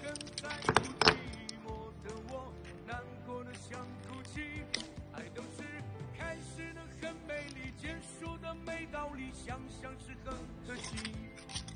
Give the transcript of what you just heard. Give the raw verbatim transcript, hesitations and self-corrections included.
人在乎寂寞的我，难过的想哭泣。爱都是开始的很美丽，结束的没道理，想想是很可惜。